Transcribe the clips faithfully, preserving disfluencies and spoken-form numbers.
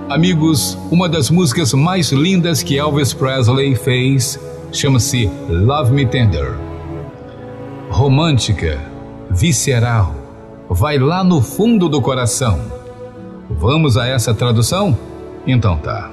Amigos, uma das músicas mais lindas que Elvis Presley fez chama-se Love Me Tender. Romântica, visceral, vai lá no fundo do coração. Vamos a essa tradução? Então tá.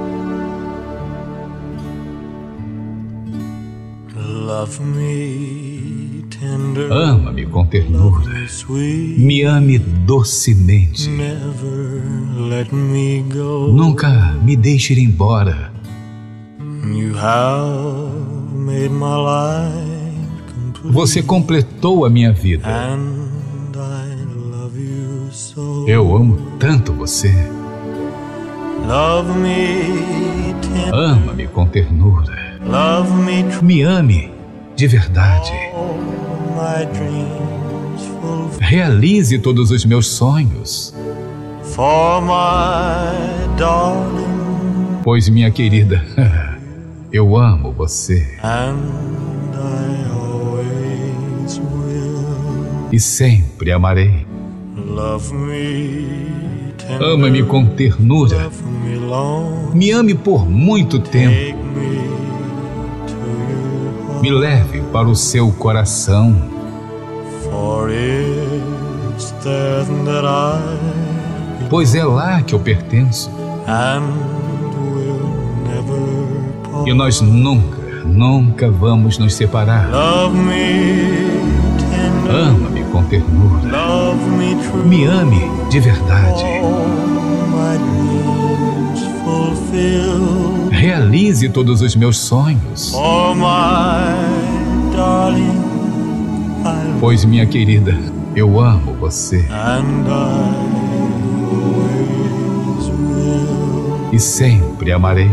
Love me tender, ama-me com ternura, me ame docemente, never let me go. Nunca me deixe ir embora. You have made my life complete. Você completou a minha vida. And I love you so. Eu amo tanto você. Love me tender, ama-me com ternura, love me true. Me ame de verdade. All my dreams fulfill. Realize todos os meus sonhos. For my darling, pois minha querida, eu amo você. And I always will. E sempre amarei. Love me tender, ama-me com ternura, love me long. Me ame por muito tempo. Take me to your heart. Me leve para o seu coração. For it's there that I, pois é lá que eu pertenço. and will never part. E nós nunca, nunca vamos nos separar. Love me tender, ama-me com ternura, love me true. Me ame de verdade. All my dreams fulfill. Realize todos os meus sonhos. For my darling, I pois minha querida, eu amo você. and I always will. E sempre amarei.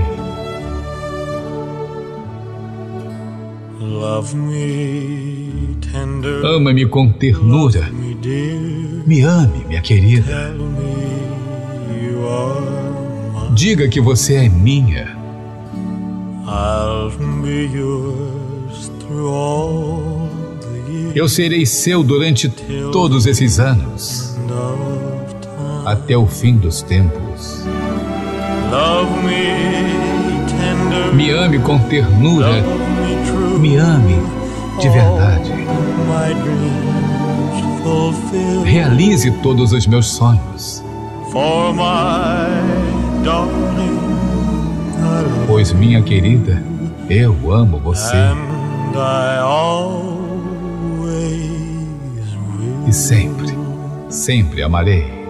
Love me tender, ama-me com ternura, love me dear. Me ame, minha querida. Tell me you are mine. Diga que você é minha. I'll be yours through all the years. Eu serei seu durante todos esses anos, End of time. até o fim dos tempos. Love me tender, Me ame com ternura, love me true. Me ame de verdade. All my dreams fulfill. Realize todos os meus sonhos. For my darling, I love Pois minha querida, eu amo você. and I always will. E sempre, sempre amarei.